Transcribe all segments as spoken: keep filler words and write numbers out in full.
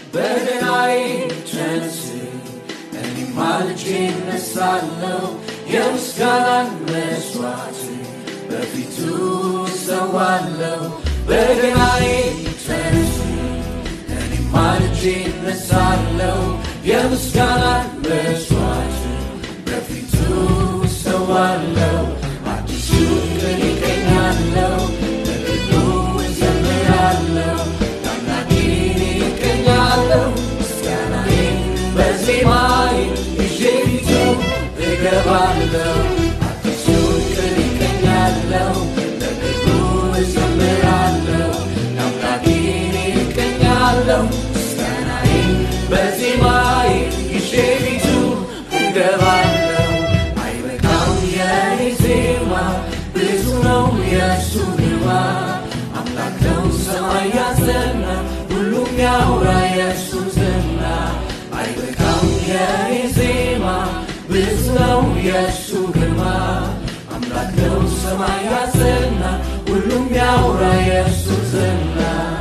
በገናዬ ተነስ እኔም ማልጄ እነሳለሁ የምስጋናን መስዋዕት በፊቱ እሰዋለሁ በገናዬ ተነስ እኔም ማልጄ እነሳለሁ የምስጋናን መስዋዕት በፊቱ እሰዋለሁ አዲሱ ቀን ይቀኛለሁ ለክብሩ እዘምራለሁ ታላቂን ይቀኛለሁ ምስጋናዬን በዜማዬ ይዤ ፊቱ እገባለሁ አዲሱ ቀን ይቀኛለሁ ለክብሩ እዘምራለሁ ታላቂን ይቀኛለሁ ምስጋናዬን በዜማዬ ይዤ ፊቱ እገባለሁ አይበቃም የኔ ዜማ ብዙ ነው የእሱ ግርማ አምላክ ነው ሰማይ ያጸና ሁሉም ያውራ የእሱ ዝና አይበቃም የኔ ዜማ ብዙ ነው የእሱ ግርማ አምላክ ነው ሰማይ ያጸና ሁሉም ያውራ የእሱ ዝና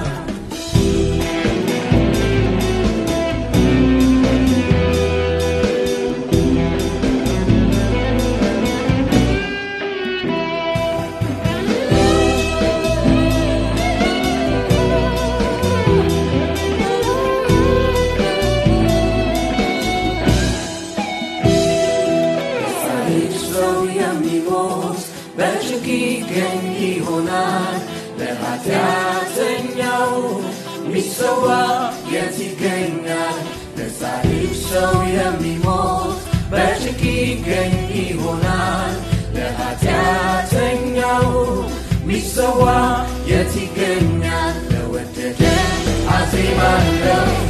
በጭንቅ ይሆናል ለኃጢአተኛው ሚሰዋ የት ይገኛል ለጻድቅ ሰው የሚሞት በጭንቅ ይሆናል ለኃጢአተኛው ሚሰዋ የት ይገኛል ለወደደ አዜማለሁ